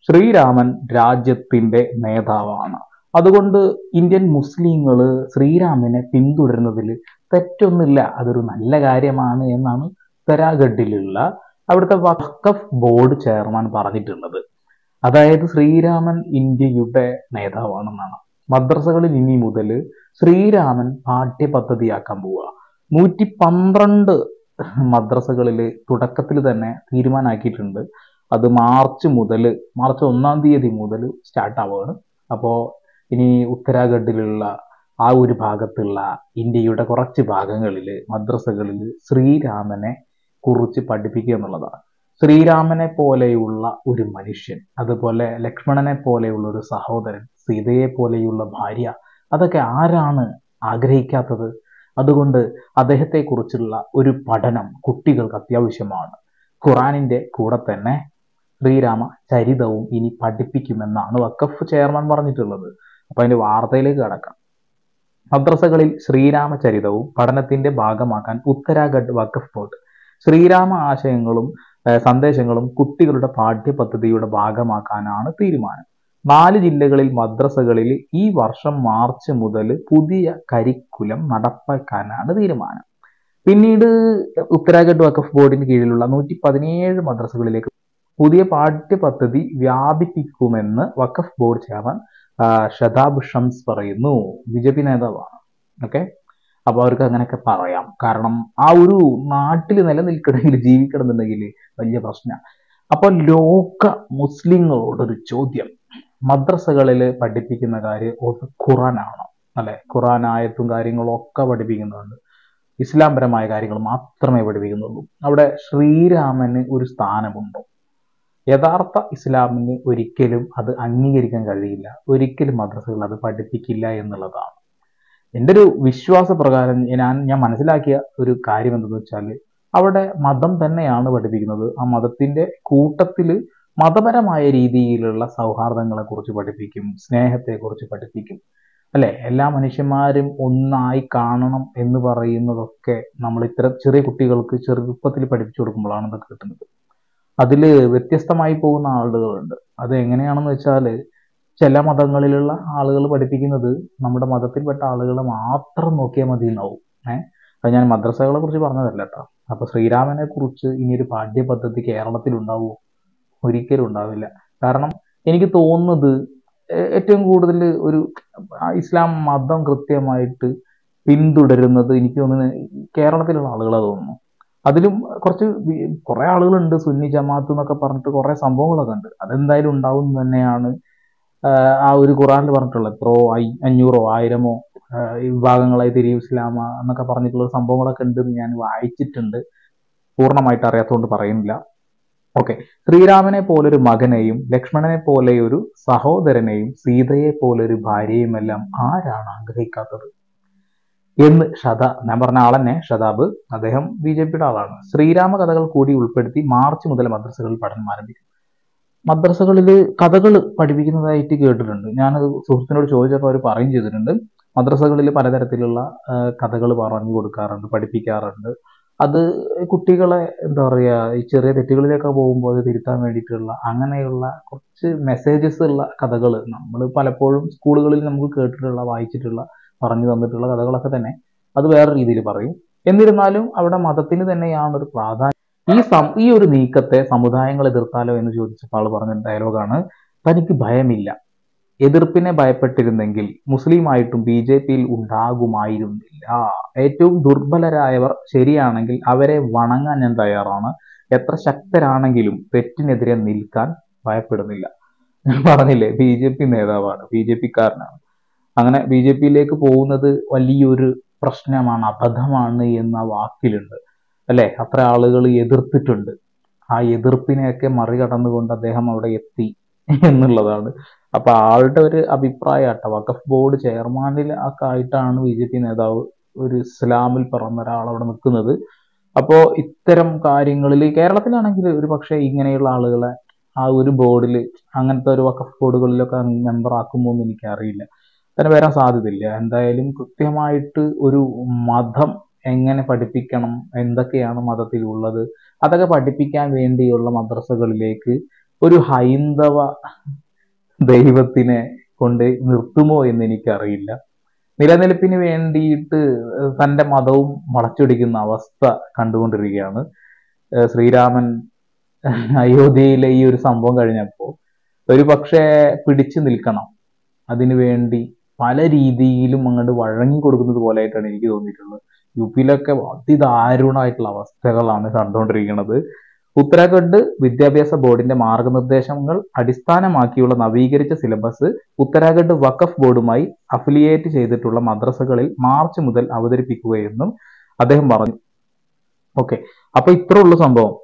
ശ്രീരാമൻ രാജ്യത്തിന്റെ നേതാവാണ്. അതുകൊണ്ട് ഇന്ത്യൻ മുസ്ലിങ്ങൾ ശ്രീരാമനെ പിന്തുടരുന്നതിൽ തെറ്റൊന്നുമില്ല, അതൊരു നല്ല കാര്യമാണ് എന്നാണ് ഉത്തരാഖണ്ഡിലുള്ള അവിടുത്തെ വഖഫ് ബോർഡ് ചെയർമാൻ പറഞ്ഞിട്ടുള്ളത്. അതായത് ശ്രീരാമൻ ഇന്ത്യയുടെ നേതാവാണെന്നാണ്. മദ്രസകളിൽ ഇനി മുതൽ ശ്രീരാമൻ പാഠ്യപദ്ധതിയാക്കാൻ പോവുക. 112 മദ്രസകളിൽ തുടക്കത്തിൽ തന്നെ തീരുമാനമാക്കിയിട്ടുണ്ട്. അത് മാർച്ച് 1 മുതൽ സ്റ്റാർട്ട് ആവുകയാണ്. അപ്പോൾ ഇനി ഉത്തരാഖണ്ഡിലുള്ള ആ ഒരു ഭാഗത്തുള്ള ഇന്ത്യയുടെ കുറച്ച് ഭാഗങ്ങളിൽ മദ്രസകളിൽ ശ്രീരാമനെ കുറിച്ച് പഠിപ്പിക്കുക എന്നുള്ളതാണ്. ശ്രീരാമനെ പോലെയുള്ള ഒരു മനുഷ്യൻ, അതുപോലെ ലക്ഷ്മണനെ പോലെയുള്ള ഒരു സഹോദരൻ, സീതയെ പോലെയുള്ള ഭാര്യ, അതൊക്കെ ആരാണ് ആഗ്രഹിക്കാത്തത്? അതുകൊണ്ട് അദ്ദേഹത്തെക്കുറിച്ചുള്ള ഒരു പഠനം കുട്ടികൾക്ക് അത്യാവശ്യമാണ്. ഖുറാനിന്റെ കൂടെ തന്നെ ശ്രീരാമ ചരിതവും ഇനി പഠിപ്പിക്കുമെന്നാണ് വഖഫ് ചെയർമാൻ പറഞ്ഞിട്ടുള്ളത്. അപ്പൊ അതിന്റെ വാർത്തയിലേക്ക് കടക്കാം. മദ്രസകളിൽ ശ്രീരാമചരിതവും പഠനത്തിന്റെ ഭാഗമാക്കാൻ ഉത്തരാഖണ്ഡ് വഖഫ് ബോർഡ് ശ്രീരാമ ആശയങ്ങളും സന്ദേശങ്ങളും കുട്ടികളുടെ പാഠ്യപദ്ധതിയുടെ ഭാഗമാക്കാനാണ് തീരുമാനം. 4 ജില്ലകളിൽ മദ്രസകളിൽ ഈ വർഷം മാർച്ച് മുതൽ പുതിയ കരിക്കുലം നടപ്പാക്കാനാണ് തീരുമാനം. പിന്നീട് ഉത്തരാഖണ്ഡ് വഖഫ് ബോർഡിന് കീഴിലുള്ള 117 മദ്രസകളിലേക്ക് പുതിയ പാഠ്യപദ്ധതി വ്യാപിപ്പിക്കുമെന്ന് വഖഫ് ബോർഡ് ചെയർമാൻ ഷദാബ് ഷംസ് പറയുന്നു. BJP നേതാവാണ്. ഓക്കെ, അപ്പൊ അവർക്ക് അങ്ങനെയൊക്കെ പറയാം. കാരണം ആ ഒരു നാട്ടിൽ നിലനിൽക്കണമെങ്കിൽ, ജീവിക്കണമെന്നുണ്ടെങ്കിൽ വലിയ പ്രശ്നമാണ്. അപ്പൊ ലോക മുസ്ലിങ്ങളോടൊരു ചോദ്യം, മദ്രസകളിൽ പഠിപ്പിക്കുന്ന കാര്യം ഖുറാനാണോ? അല്ലെ, ഖുറാൻ ആയത്തും കാര്യങ്ങളും ഒക്കെ പഠിപ്പിക്കുന്നുണ്ട്. ഇസ്ലാംപരമായ കാര്യങ്ങൾ മാത്രമേ പഠിപ്പിക്കുന്നുള്ളൂ. അവിടെ ശ്രീരാമന് ഒരു സ്ഥാനമുണ്ടോ? യഥാർത്ഥ ഇസ്ലാമിന് ഒരിക്കലും അത് അംഗീകരിക്കാൻ കഴിയില്ല. ഒരിക്കലും മദ്രസകൾ അത് പഠിപ്പിക്കില്ല എന്നുള്ളതാണ് എൻ്റെ ഒരു വിശ്വാസപ്രകാരം. ഞാൻ മനസ്സിലാക്കിയ ഒരു കാര്യം എന്തെന്ന് വെച്ചാൽ, അവിടെ മതം തന്നെയാണ് പഠിപ്പിക്കുന്നത്. ആ മതത്തിന്റെ കൂട്ടത്തിൽ മതപരമായ രീതിയിലുള്ള സൗഹാർദ്ദങ്ങളെ കുറിച്ച് പഠിപ്പിക്കും, സ്നേഹത്തെക്കുറിച്ച് പഠിപ്പിക്കും. അല്ലെ, എല്ലാ മനുഷ്യന്മാരും ഒന്നായി കാണണം എന്ന് പറയുന്നതൊക്കെ നമ്മൾ ഇത്തരം ചെറിയ കുട്ടികൾക്ക് ചെറുപ്പത്തിൽ പഠിപ്പിച്ചു കൊടുക്കുമ്പോഴാണ് ഇതൊക്കെ കിട്ടുന്നത്. അതിൽ വ്യത്യസ്തമായി പോകുന്ന ആളുകളുണ്ട്. അത് എങ്ങനെയാണെന്ന് വെച്ചാൽ, ചില മതങ്ങളിലുള്ള ആളുകൾ പഠിപ്പിക്കുന്നത് നമ്മുടെ മതത്തിൽപ്പെട്ട ആളുകളെ മാത്രം നോക്കിയാൽ മതി എന്നാവും. അത് ഞാൻ മദ്രസകളെ കുറിച്ച് പറഞ്ഞതല്ല കേട്ടോ. അപ്പൊ ശ്രീരാമനെ കുറിച്ച് ഇനിയൊരു പാഠ്യപദ്ധതി കേരളത്തിൽ ഉണ്ടാവുമോ? ഒരിക്കലും ഉണ്ടാവില്ല. കാരണം എനിക്ക് തോന്നുന്നത് ഏറ്റവും കൂടുതൽ ഒരു ഇസ്ലാം മതം കൃത്യമായിട്ട് പിന്തുടരുന്നത് എനിക്ക് തോന്നുന്നത് കേരളത്തിലുള്ള ആളുകളെ തോന്നുന്നു. അതിലും കുറെ ആളുകളുണ്ട്, സുന്നി ജമാഅത്ത് എന്നൊക്കെ പറഞ്ഞിട്ട് കുറെ സംഭവങ്ങളൊക്കെ ഉണ്ട്. അതെന്തായാലും ഉണ്ടാവും തന്നെയാണ് ആ ഒരു ഖുറാനിൽ പറഞ്ഞിട്ടുള്ളത്. എത്രയോ 500 1000 വിഭാഗങ്ങളായി തിരിയും ഇസ്ലാമ എന്നൊക്കെ പറഞ്ഞിട്ടുള്ള സംഭവങ്ങളൊക്കെ ഉണ്ട്, ഞാൻ വായിച്ചിട്ടുണ്ട്. പൂർണ്ണമായിട്ട് അറിയാത്തതുകൊണ്ട് പറയുന്നില്ല. ഓക്കെ, ശ്രീരാമനെ പോലൊരു മകനെയും ലക്ഷ്മണനെ പോലെയൊരു സഹോദരനെയും സീതയെ പോലൊരു ഭാര്യയും എല്ലാം ആരാണ് ആഗ്രഹിക്കാത്തത് എന്ന് ഞാൻ പറഞ്ഞ ആളെന്നെ ഷദാബ്, അദ്ദേഹം BJPയുടെ ആളാണ്. ശ്രീരാമ കഥകൾ കൂടി ഉൾപ്പെടുത്തി മാർച്ച് മുതൽ മദ്രസകളിൽ പഠനം ആരംഭിക്കും. മദ്രസകളിൽ കഥകൾ പഠിപ്പിക്കുന്നതായിട്ട് കേട്ടിട്ടുണ്ട്. ഞാൻ സുഹൃത്തിനോട് ചോദിച്ചപ്പോൾ അവർ പറയും ചെയ്തിട്ടുണ്ട്, മദ്രസകളിൽ പലതരത്തിലുള്ള കഥകൾ പറഞ്ഞു കൊടുക്കാറുണ്ട്, പഠിപ്പിക്കാറുണ്ട്. അത് കുട്ടികളെ എന്താ പറയുക, ഈ ചെറിയ തെറ്റുകളിലേക്ക് പോകുമ്പോൾ അത് തിരുത്താൻ വേണ്ടിയിട്ടുള്ള അങ്ങനെയുള്ള കുറച്ച് മെസ്സേജസ് ഉള്ള കഥകൾ നമ്മൾ പലപ്പോഴും സ്കൂളുകളിൽ നമുക്ക് കേട്ടിട്ടുള്ള, വായിച്ചിട്ടുള്ള, പറഞ്ഞു തന്നിട്ടുള്ള കഥകളൊക്കെ തന്നെ അത് വേറെ രീതിയിൽ പറയും. എന്നിരുന്നാലും അവിടെ മതത്തിന് തന്നെയാണ് ഒരു പ്രാധാന്യം. ഈ ഒരു നീക്കത്തെ സമുദായങ്ങൾ എതിർത്താലോ എന്ന് ചോദിച്ചപ്പോൾ ആൾ പറഞ്ഞ ഡയലോഗാണ്, തനിക്ക് ഭയമില്ല, എതിർപ്പിനെ ഭയപ്പെട്ടിരുന്നെങ്കിൽ മുസ്ലിമായിട്ടും BJPയിൽ ഉണ്ടാകുമായിരുന്നില്ല. ഏറ്റവും ദുർബലരായവർ ശരിയാണെങ്കിൽ അവരെ വണങ്ങാൻ ഞാൻ തയ്യാറാണ്. എത്ര ശക്തരാണെങ്കിലും തെറ്റിനെതിരെ നിൽക്കാൻ ഭയപ്പെടുന്നില്ല. ഞാൻ പറഞ്ഞില്ലേ, BJP നേതാവാണ്, BJPക്കാരനാണ്. അങ്ങനെ BJPയിലേക്ക് പോകുന്നത് വലിയൊരു പ്രശ്നമാണ്, അബദ്ധമാണ് എന്ന വാക്കിലുണ്ട്. അല്ലെ, അത്ര ആളുകൾ എതിർത്തിട്ടുണ്ട്. ആ എതിർപ്പിനെയൊക്കെ മറികടന്നുകൊണ്ട് അദ്ദേഹം അവിടെ എത്തി എന്നുള്ളതാണ്. അപ്പൊ ആളുടെ ഒരു അഭിപ്രായമാട്ടോ. വഖഫ് ബോർഡ് ചെയർമാനിൽ ഒക്കെ ആയിട്ടാണ് BJP നേതാവ്, ഒരു ഇസ്ലാമിൽ പറഞ്ഞ ഒരാൾ അവിടെ നിൽക്കുന്നത്. അപ്പോ ഇത്തരം കാര്യങ്ങളിൽ കേരളത്തിലാണെങ്കിൽ ഒരു പക്ഷേ ഇങ്ങനെയുള്ള ആളുകളെ ആ ഒരു ബോർഡിൽ, അങ്ങനത്തെ ഒരു വഖഫ് ബോർഡുകളിലൊക്കെ മെമ്പർ ആക്കുമോ എന്ന് എനിക്കറിയില്ല. തന്നെ വരാൻ സാധ്യതയില്ല. എന്തായാലും കൃത്യമായിട്ട് ഒരു മതം എങ്ങനെ പഠിപ്പിക്കണം, എന്തൊക്കെയാണ് മതത്തിലുള്ളത്, അതൊക്കെ പഠിപ്പിക്കാൻ വേണ്ടിയുള്ള മദ്രസകളിലേക്ക് ഒരു ഹൈന്ദവ ദൈവത്തിനെ കൊണ്ട് നിർത്തുമോ എന്ന് എനിക്കറിയില്ല. നിലനിൽപ്പിന് വേണ്ടിയിട്ട് തൻ്റെ മതവും വളച്ചൊടിക്കുന്ന അവസ്ഥ കണ്ടുകൊണ്ടിരിക്കുകയാണ്. ശ്രീരാമൻ അയോധ്യയിലെ ഈ ഒരു സംഭവം കഴിഞ്ഞപ്പോൾ ഒരു പക്ഷേ പിടിച്ചു നിൽക്കണം, അതിനു വേണ്ടി പല രീതിയിലും അങ്ങോട്ട് വഴങ്ങി കൊടുക്കുന്നത് പോലെ ആയിട്ടാണ് എനിക്ക് തോന്നിയിട്ടുള്ളത്. യു പിയിലൊക്കെ അതിദാരുണമായിട്ടുള്ള അവസ്ഥകളാണ് കണ്ടുകൊണ്ടിരിക്കുന്നത്. ഉത്തരാഖണ്ഡ് വിദ്യാഭ്യാസ ബോർഡിന്റെ മാർഗനിർദ്ദേശങ്ങൾ അടിസ്ഥാനമാക്കിയുള്ള നവീകരിച്ച സിലബസ് ഉത്തരാഖണ്ഡ് വഖഫ് ബോർഡുമായി അഫിലിയേറ്റ് ചെയ്തിട്ടുള്ള മദ്രസകളിൽ മാർച്ച് മുതൽ അവതരിപ്പിക്കുകയെന്നും അദ്ദേഹം പറഞ്ഞു. ഓക്കെ, അപ്പൊ ഇത്ര ഉള്ളു സംഭവം.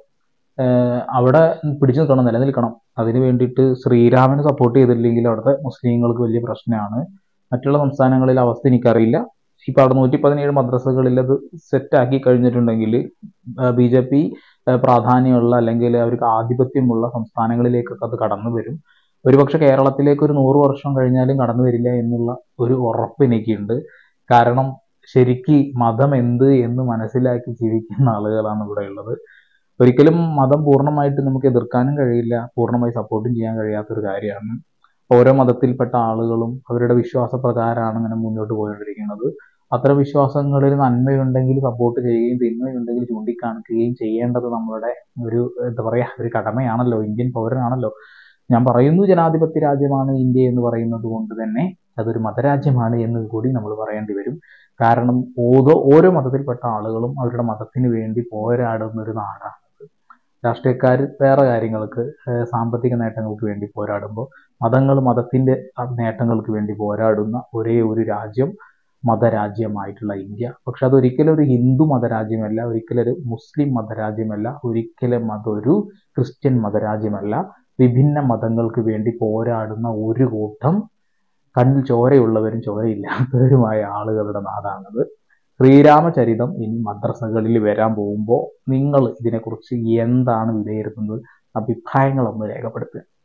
അവിടെ പിടിച്ചു നിൽക്കണം, നിലനിൽക്കണം. അതിന് വേണ്ടിയിട്ട് ശ്രീരാമനെ സപ്പോർട്ട് ചെയ്തില്ലെങ്കിൽ അവിടുത്തെ മുസ്ലിങ്ങൾക്ക് വലിയ പ്രശ്നമാണ്. മറ്റുള്ള സംസ്ഥാനങ്ങളിലെ അവസ്ഥ എനിക്കറിയില്ല. ഇപ്പൊ അവിടെ 117 മദ്രസകളിൽ അത് സെറ്റാക്കി കഴിഞ്ഞിട്ടുണ്ടെങ്കിൽ BJP പ്രാധാന്യമുള്ള അല്ലെങ്കിൽ അവർക്ക് ആധിപത്യമുള്ള സംസ്ഥാനങ്ങളിലേക്കൊക്കെ അത് കടന്നു വരും. ഒരുപക്ഷെ കേരളത്തിലേക്ക് ഒരു 100 വർഷം കഴിഞ്ഞാലും കടന്നു വരില്ല എന്നുള്ള ഒരു ഉറപ്പ് എനിക്കുണ്ട്. കാരണം ശരിക്ക് മതം എന്ത് എന്ന് മനസ്സിലാക്കി ജീവിക്കുന്ന ആളുകളാണ് ഇവിടെ ഉള്ളത്. ഒരിക്കലും മതം പൂർണ്ണമായിട്ട് നമുക്ക് എതിർക്കാനും കഴിയില്ല, പൂർണ്ണമായി സപ്പോർട്ടും ചെയ്യാൻ കഴിയാത്തൊരു കാര്യമാണ്. ഓരോ മതത്തിൽപ്പെട്ട ആളുകളും അവരുടെ വിശ്വാസപ്രകാരമാണ് ഇങ്ങനെ മുന്നോട്ട് പോയിക്കൊണ്ടിരിക്കുന്നത്. അത്തരം വിശ്വാസങ്ങളിൽ നന്മയുണ്ടെങ്കിൽ സപ്പോർട്ട് ചെയ്യുകയും തിന്മയുണ്ടെങ്കിൽ ചൂണ്ടിക്കാണിക്കുകയും ചെയ്യേണ്ടത് നമ്മളുടെ ഒരു എന്താ പറയാ ഒരു കടമയാണല്ലോ, ഇന്ത്യൻ പൗരനാണല്ലോ. ഞാൻ പറയുന്നു ജനാധിപത്യ രാജ്യമാണ് ഇന്ത്യ എന്ന് പറയുന്നത് കൊണ്ട് തന്നെ അതൊരു മതരാജ്യമാണ് എന്ന് കൂടി നമ്മൾ പറയേണ്ടി വരും. കാരണം ഓരോ മതത്തിൽപ്പെട്ട ആളുകളും അവരുടെ മതത്തിന് വേണ്ടി പോരാടുന്ന ഒരു നാടാണ്. രാഷ്ട്രീയക്കാർ വേറെ കാര്യങ്ങൾക്ക്, സാമ്പത്തിക നേട്ടങ്ങൾക്ക് വേണ്ടി പോരാടുമ്പോൾ മതങ്ങൾ മതത്തിന്റെ നേട്ടങ്ങൾക്ക് വേണ്ടി പോരാടുന്ന ഒരേ ഒരു രാജ്യം മതരാജ്യമായിട്ടുള്ള ഇന്ത്യ. പക്ഷെ അതൊരിക്കലും ഒരു ഹിന്ദു മതരാജ്യമല്ല, ഒരിക്കലും ഒരു മുസ്ലിം മതരാജ്യമല്ല, ഒരിക്കലും അതൊരു ക്രിസ്ത്യൻ മതരാജ്യമല്ല. വിഭിന്ന മതങ്ങൾക്ക് വേണ്ടി പോരാടുന്ന ഒരു കൂട്ടം കണ്ണിൽ ചോരയുള്ളവരും ചോരയില്ലാത്തവരുമായ ആളുകളുടെ നാടാണത്. ശ്രീരാമചരിതം ഇനി മദ്രസകളിൽ വരാൻ പോകുമ്പോൾ നിങ്ങൾ ഇതിനെക്കുറിച്ച് എന്താണ് വിലയിരുത്തുന്നത്? അഭിപ്രായങ്ങളൊന്ന് രേഖപ്പെടുത്തുക.